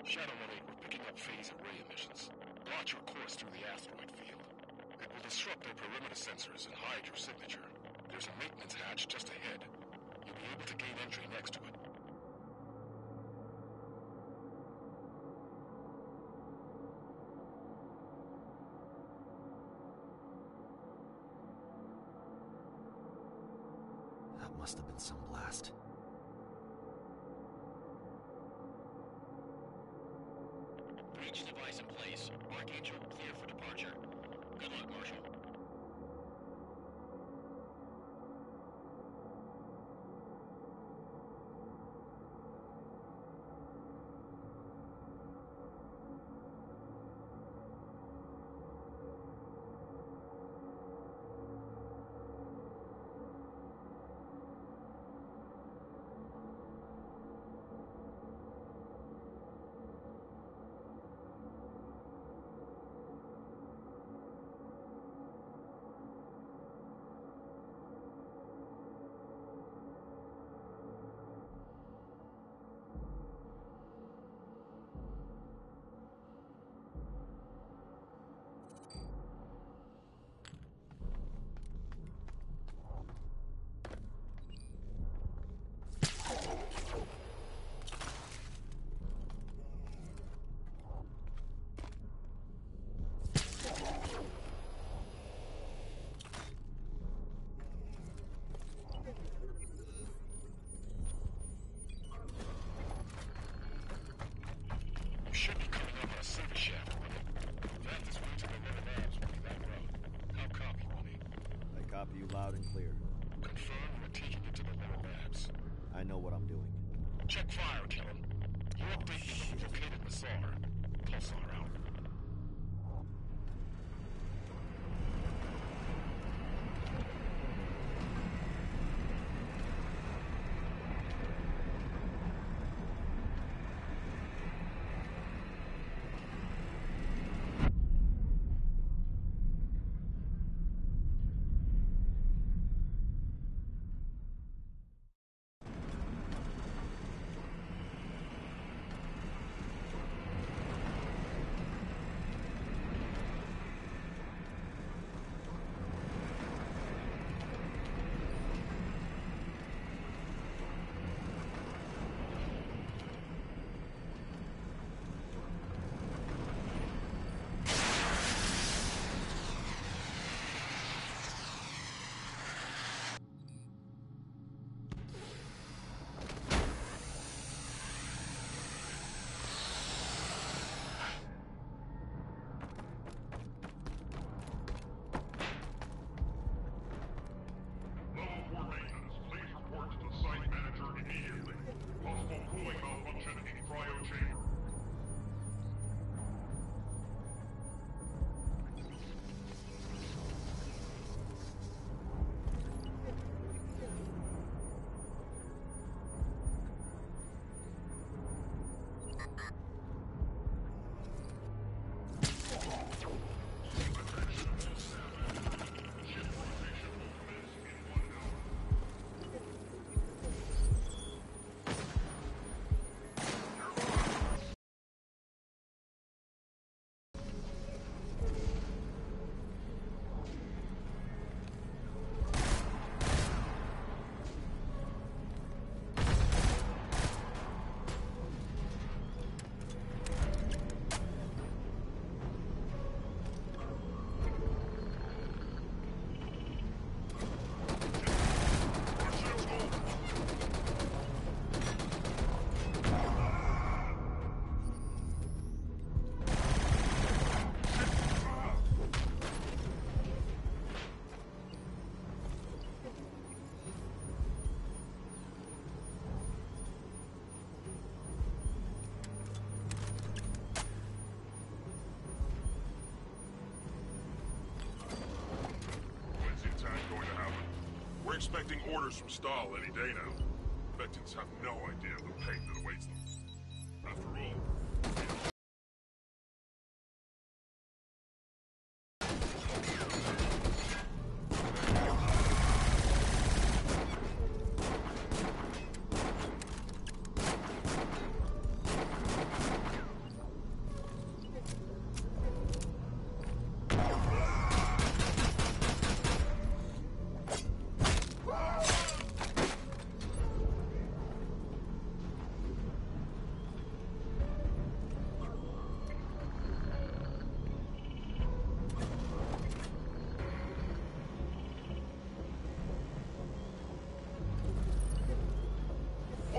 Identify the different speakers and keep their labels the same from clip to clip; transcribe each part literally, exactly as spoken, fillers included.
Speaker 1: Shadow one eight, we're picking up phase and ray emissions. Plot your course through the asteroid field. It will disrupt their perimeter sensors and hide your signature. There's a maintenance hatch just ahead. You'll be able to gain entry next to it.
Speaker 2: That must have been some blast.
Speaker 1: Breach device in place. Archangel clear for departure. Good luck, Marshal. Should be coming up on a service shaft, one eight. Fastest way to the lower labs will be that route. How copy, one eight?
Speaker 2: I copy you loud and clear.
Speaker 1: Confirm we're taking it to the lower labs.
Speaker 2: I know what I'm doing.
Speaker 1: Check fire, Kellen. You update me when you've located Massar. Pulsar out.
Speaker 3: We're expecting orders from Stahl any day now. Veterans have no idea the pain that awaits them. After all,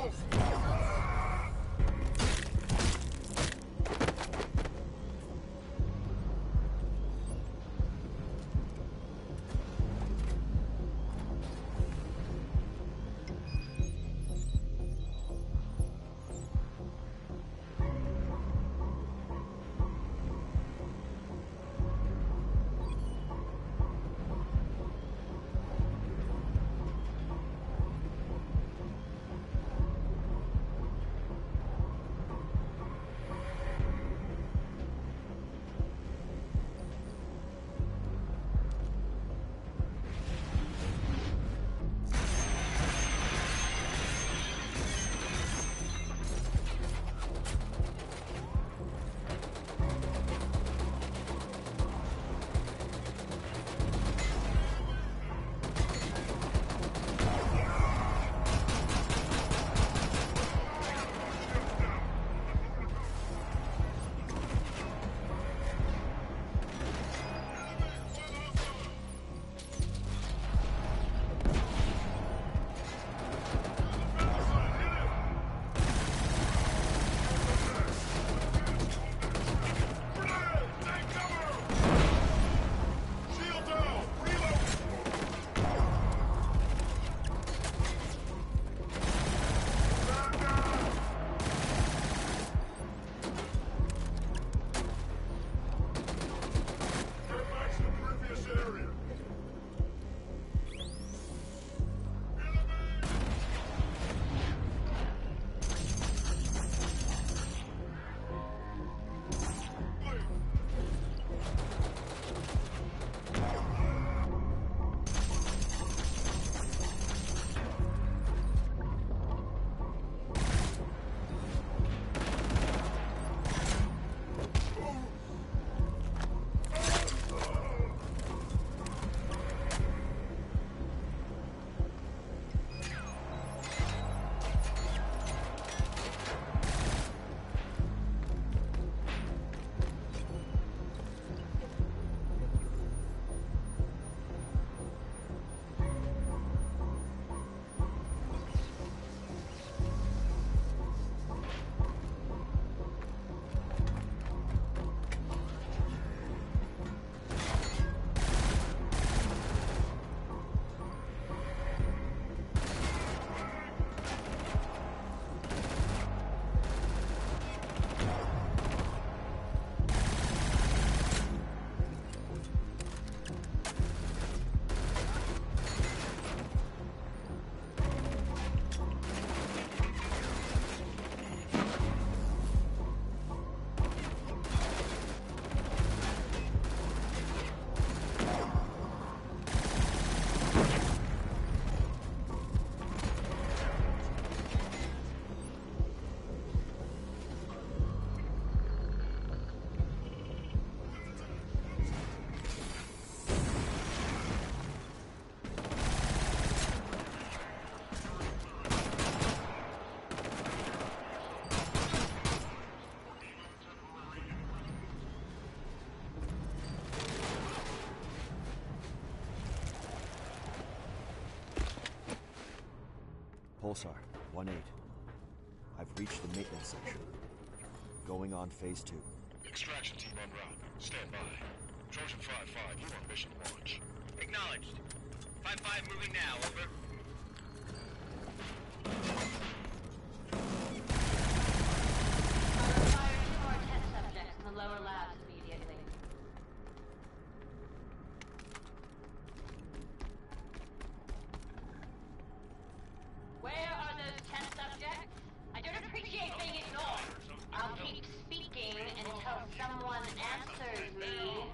Speaker 2: Pulsar, one eight. I've reached the maintenance section. Going on phase two.
Speaker 1: Extraction team en route. Stand by. Trojan five five, you on mission launch.
Speaker 4: Acknowledged. five five moving now, over.
Speaker 5: Requiring two more test subjects in the lower labs immediately. Where are those test subjects? I don't appreciate being ignored. I'll keep speaking until someone answers me.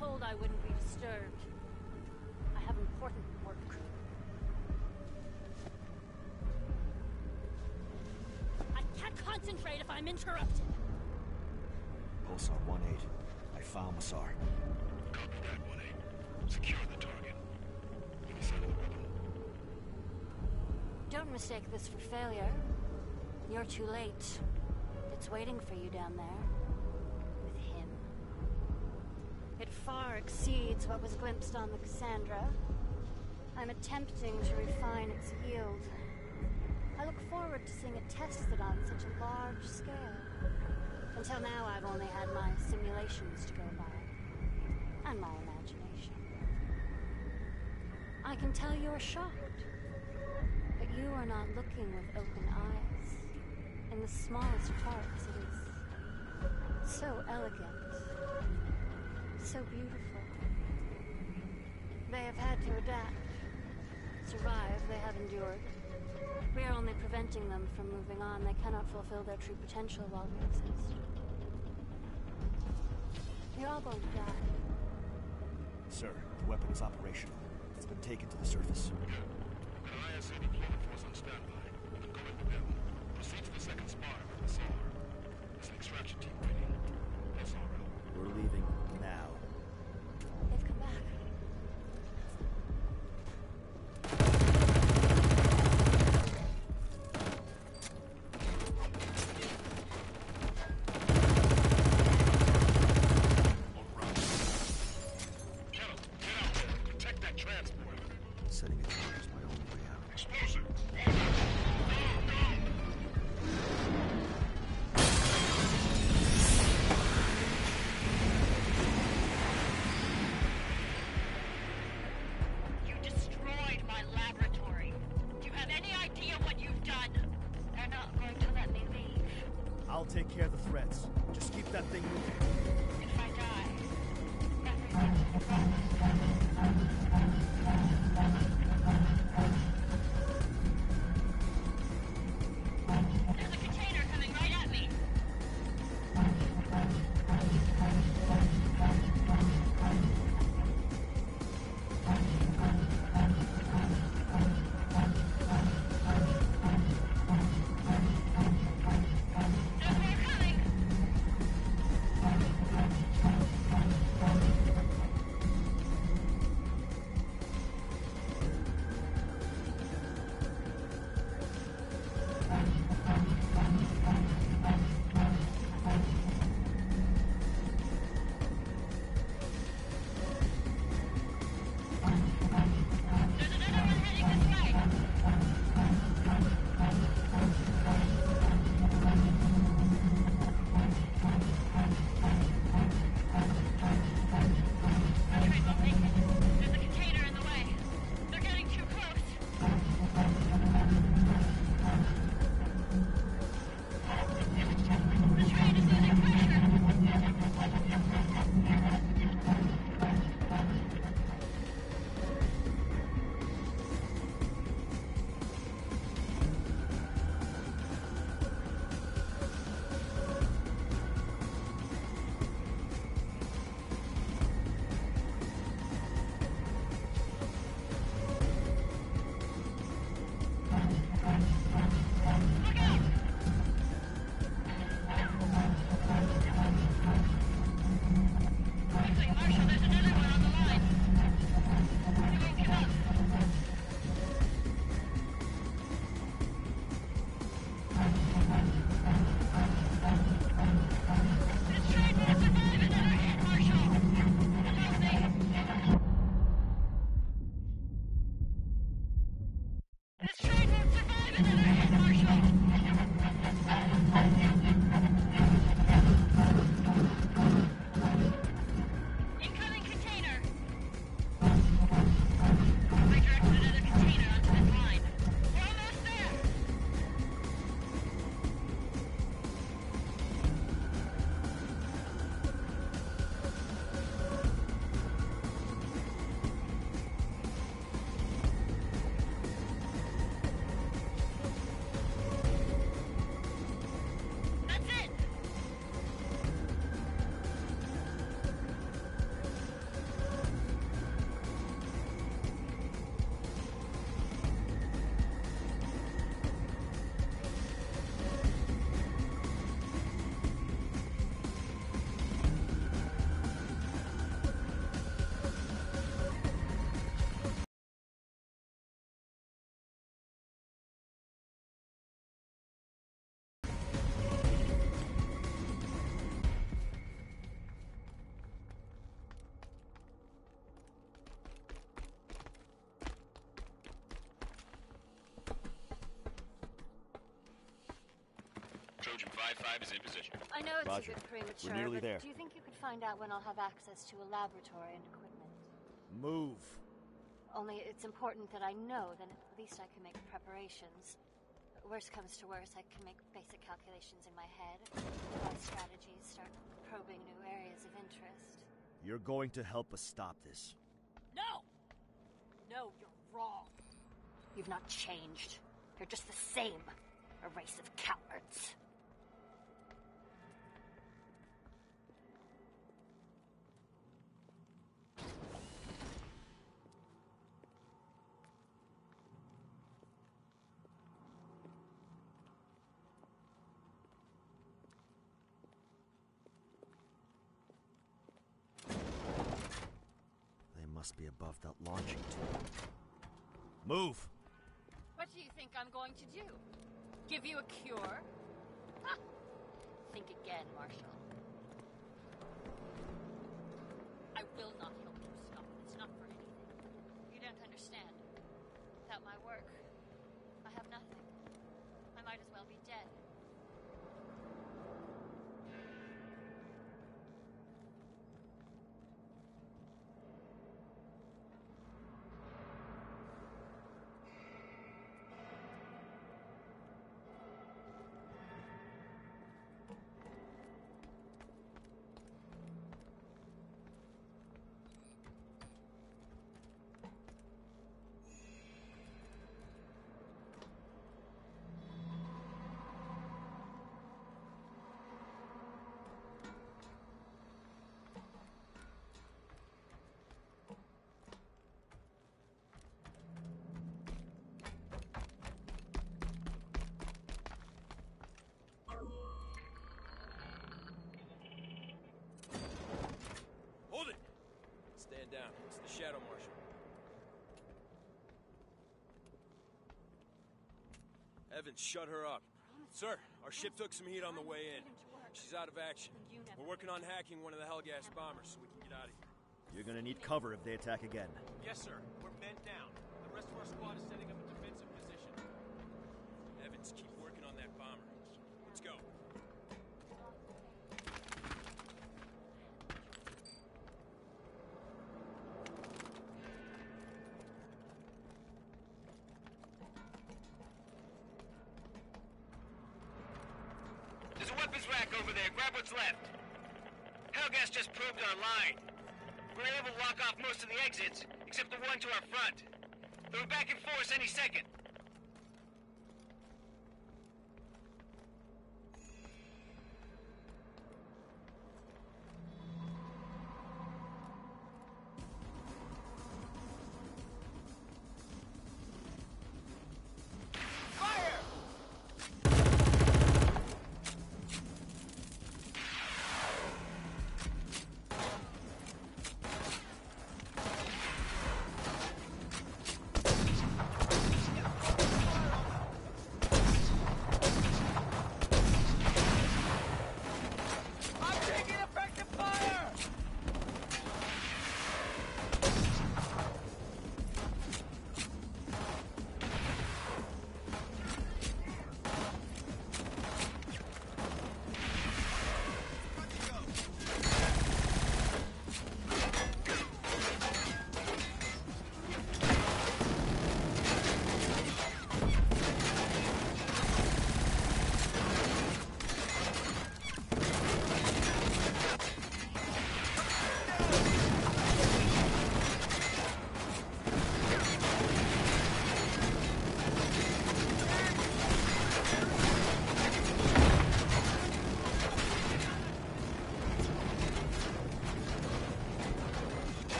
Speaker 6: told I wouldn't be disturbed. I have important work. I can't concentrate if I'm interrupted.
Speaker 2: Pulsar one eight. I found Massar.
Speaker 1: Copy that, one eight. Secure the target. Any sign of the weapon?
Speaker 6: Don't mistake this for failure. You're too late. It's waiting for you down there. With him. It far exceeds what was glimpsed on the Cassandra. I'm attempting to refine its yield. I look forward to seeing it tested on such a large scale. Until now, I've only had my simulations to go by. And my imagination. I can tell you're shocked. But you are not looking with open eyes. In the smallest parts, it is so elegant. So beautiful. They have had to adapt. Survive, they have endured. We are only preventing them from moving on. They cannot fulfill their true potential while we exist. You're all going to die.
Speaker 2: Sir, the weapon is operational. It's been taken to the surface.
Speaker 1: An I S A deployment force on standby. I'm going with them. Proceed to the second spire with the S A R. There's an extraction team waiting. S R L.
Speaker 2: We're leaving now.
Speaker 6: They've come back.
Speaker 1: Kettle, get out there. Protect that transport.
Speaker 2: Setting a charge is my only way out.
Speaker 3: Explosive!
Speaker 5: You destroyed my laboratory. Do you have any idea what you've done? They're not going to let me leave.
Speaker 2: I'll take care of the threats. Just keep that thing moving.
Speaker 5: If I die, everything's There's a container coming right at me. There's more coming.
Speaker 4: Trojan five five is in position.
Speaker 6: I know it's
Speaker 2: Roger.
Speaker 6: a bit premature,
Speaker 2: We're nearly
Speaker 6: but
Speaker 2: there.
Speaker 6: do you think you could find out when I'll have access to a laboratory and equipment?
Speaker 2: Move.
Speaker 6: Only it's important that I know, then at least I can make preparations. Worst comes to worst, I can make basic calculations in my head. My strategies, start probing new areas of interest.
Speaker 2: You're going to help us stop this.
Speaker 6: No! No, you're wrong. You've not changed. You're just the same. A race of cowards.
Speaker 2: They must be above that launching tube. Move!
Speaker 6: What do you think I'm going to do? Give you a cure? Ha! Think again, Marshal. I will not help you stop this, not for anything. You don't understand. Without my work, I have nothing. I might as well be dead.
Speaker 7: Hold it! Stand down. It's the Shadow Marshal. Evans, shut her up. Sir, our ship took some heat on the way in. She's out of action. We're working on hacking one of the Hellgas bombers so we can get out of here.
Speaker 2: You're gonna need cover if they attack again.
Speaker 7: Yes, sir. We're bent down. The rest of our squad is setting up a defensive position. Evans, keep working on that bomber. Let's go.
Speaker 4: There's a weapons rack over there. Grab what's left. Hellgas just probed our line. We were able to lock off most of the exits, except the one to our front. They'll be back in force any second.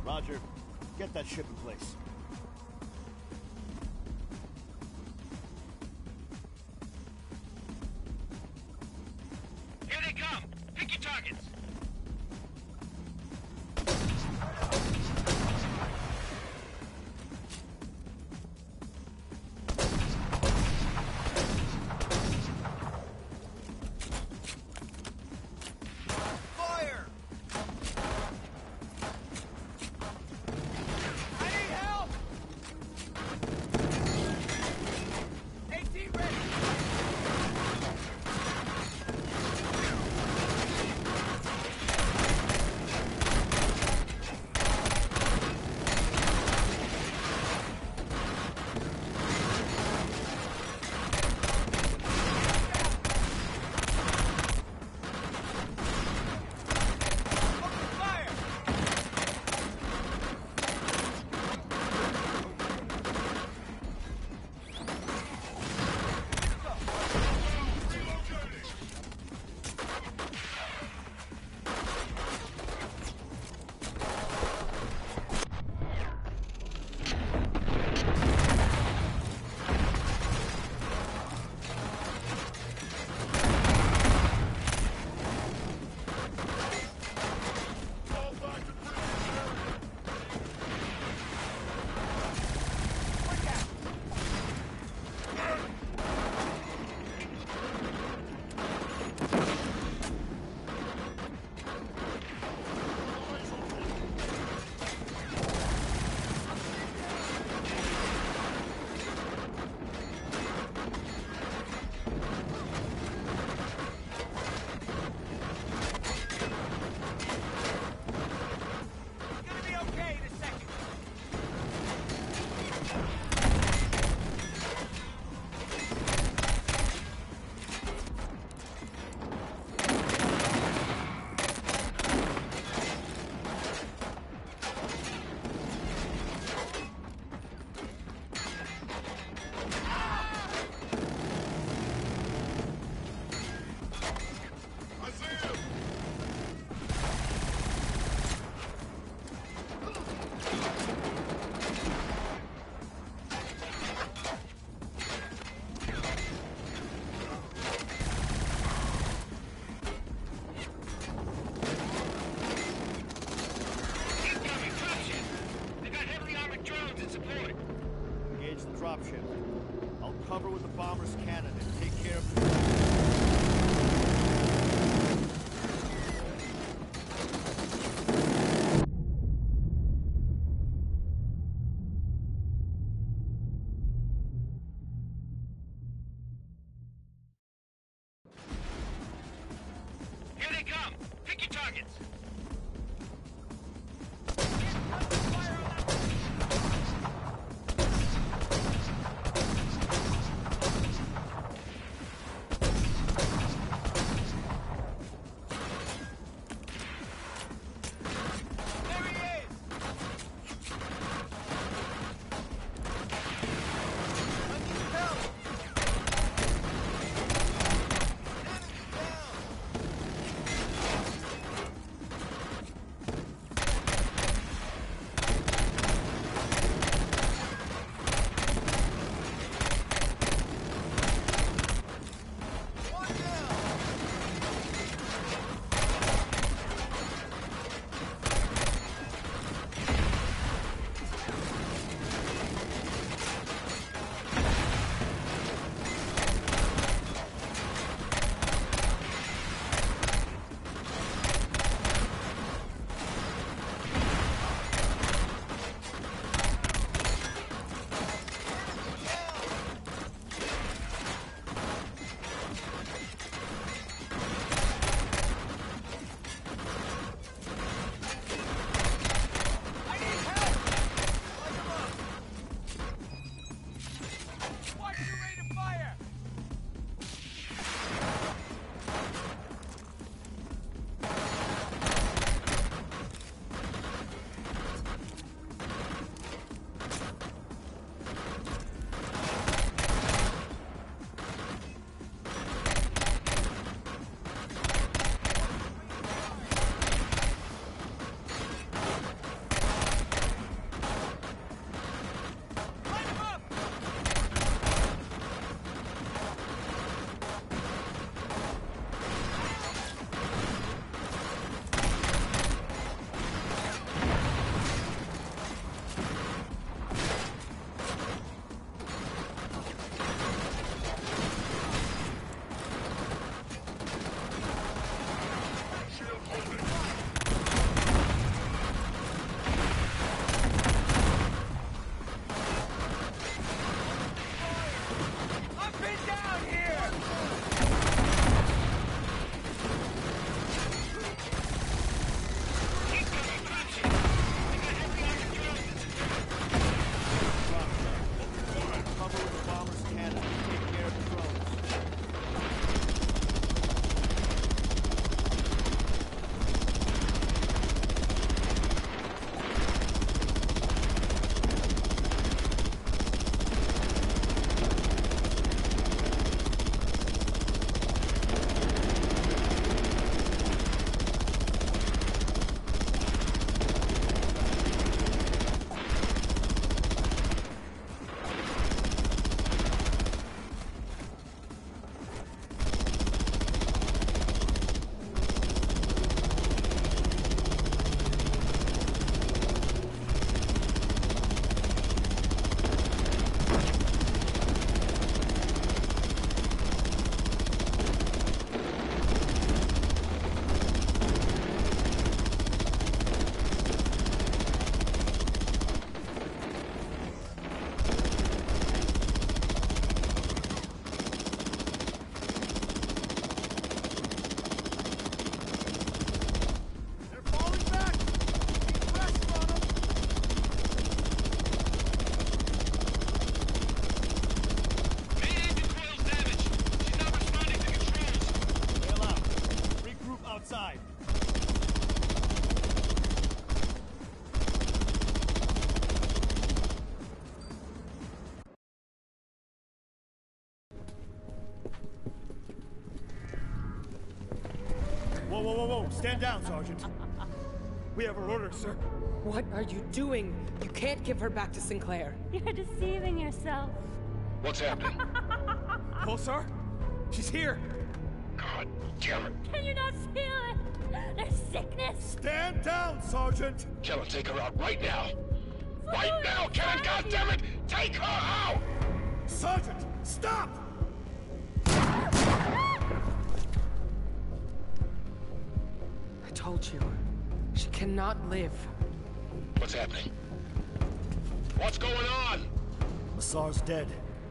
Speaker 2: Roger. Get that ship in place.
Speaker 4: Here they come! Pick your targets!
Speaker 7: Fire! I need help! AT ready! Fire! It's gonna be okay in a second.
Speaker 3: I see him!
Speaker 4: Keep coming, dropship! They got heavily armored drones in support!
Speaker 2: Engage the dropship. I'll cover with the bomber's cannon and take care of the...
Speaker 4: Here they come! Pick your targets!
Speaker 8: whoa, whoa, whoa. Stand down, Sergeant. We have her orders, sir.
Speaker 9: What are you doing? You can't give her back to Sinclair.
Speaker 6: You're deceiving yourself.
Speaker 1: What's happening?
Speaker 8: Pulsar? She's here.
Speaker 1: God damn it.
Speaker 6: Can you not feel it? There's sickness.
Speaker 8: Stand down, Sergeant.
Speaker 1: Kellen, take her out right now. Right now, Kellen, goddammit! Take her out!
Speaker 8: Sergeant, stop!
Speaker 9: I told you. She cannot live.
Speaker 1: What's happening? What's going on?
Speaker 2: Massar's dead.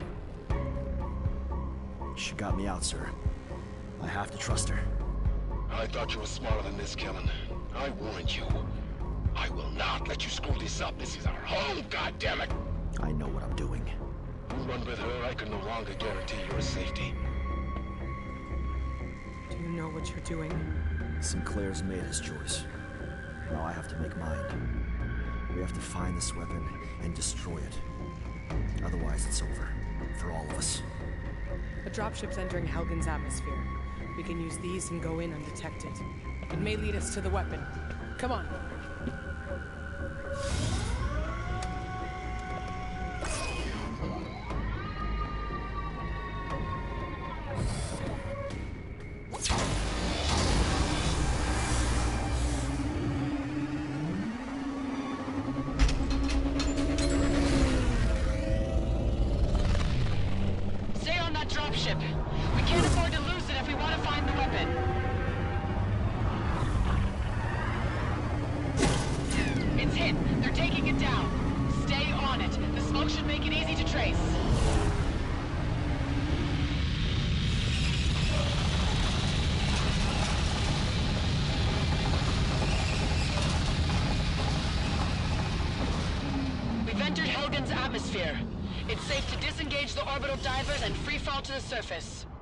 Speaker 2: She got me out, sir. I have to trust her.
Speaker 1: I thought you were smarter than this, Kellen. I warned you. I will not let you screw this up. This is our home, goddammit!
Speaker 2: I know what I'm doing.
Speaker 1: You run with her, I can no longer guarantee your safety.
Speaker 9: Do you know what you're doing?
Speaker 2: Sinclair's made his choice. Now I have to make mine. We have to find this weapon and destroy it. Otherwise, it's over. For all of us.
Speaker 9: A dropship's entering Helgen's atmosphere. We can use these and go in undetected. It may lead us to the weapon. Come on.
Speaker 10: Stay on that dropship. We can't afford to lose it if we want to find the weapon. It's hit. They're taking it down. Stay on it. The smoke should make it easy to trace. We've entered Helgen's atmosphere. It's safe to disengage the orbital divers and free fall to the surface.